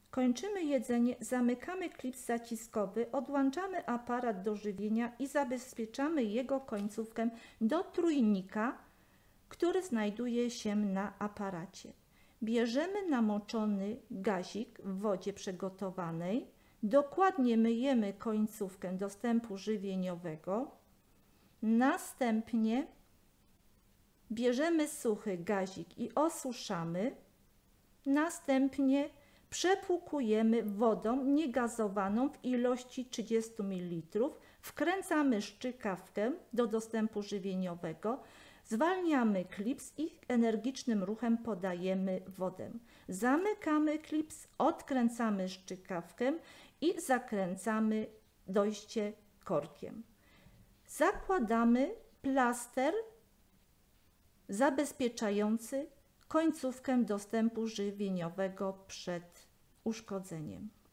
Kończymy jedzenie, zamykamy klips zaciskowy, odłączamy aparat do żywienia i zabezpieczamy jego końcówkę do trójnika, który znajduje się na aparacie. Bierzemy namoczony gazik w wodzie przygotowanej, dokładnie myjemy końcówkę dostępu żywieniowego, następnie bierzemy suchy gazik i osuszamy, następnie przepłukujemy wodą niegazowaną w ilości 30 ml, wkręcamy szczykawkę do dostępu żywieniowego, zwalniamy klips i energicznym ruchem podajemy wodę. Zamykamy klips, odkręcamy szczykawkę i zakręcamy dojście korkiem. Zakładamy plaster zabezpieczający końcówkę dostępu żywieniowego przed uszkodzeniem.